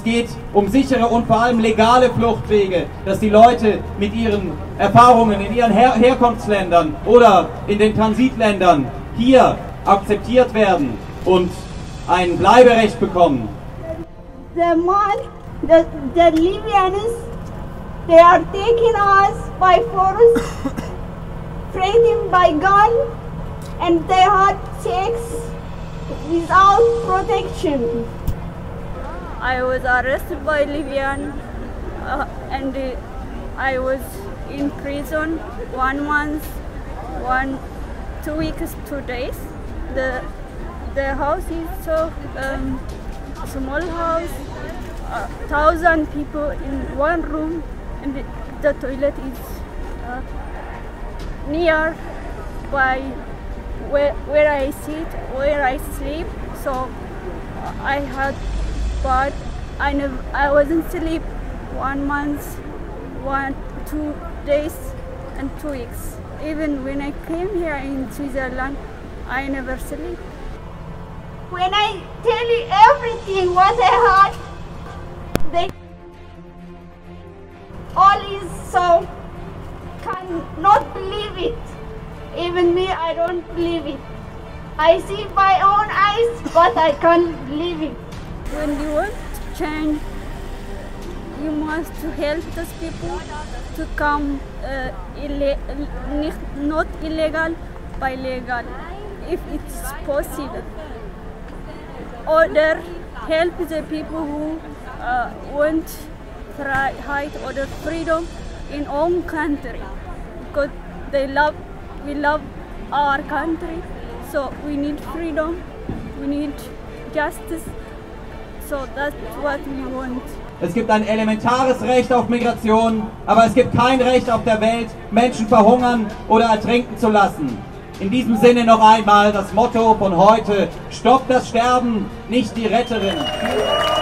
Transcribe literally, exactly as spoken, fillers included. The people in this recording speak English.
geht um sichere und vor allem legale Fluchtwege, dass die Leute mit ihren Erfahrungen in ihren Her Herkunftsländern oder in den Transitländern hier akzeptiert werden und ein Bleiberecht bekommen. The man, the, the Libyans, they are taking us by force, fighting by gun, and they had sex without protection. I was arrested by Libyan uh, and uh, I was in prison one month, one, two weeks, two days. The the house is so um, small house, uh, thousand people in one room, and the, the toilet is uh, near by where where I sit, where I sleep. So I had. But I never, I wasn't sleep one month, one, two days, and two weeks. Even when I came here in Switzerland, I never sleep. When I tell you everything what I had, they all is so cannot believe it. Even me, I don't believe it. I see my own eyes, but I can't believe it. When you want to change, you must help those people to come uh, ille not illegal, but legal, if it's possible. Or help the people who uh, want right or freedom in own country, because they love, we love our country, so we need freedom, we need justice. So that's what we want. Es gibt ein elementares Recht auf Migration, aber es gibt kein Recht auf der Welt, Menschen verhungern oder ertrinken zu lassen. In diesem Sinne noch einmal das Motto von heute: Stoppt das Sterben, nicht die Retterinnen.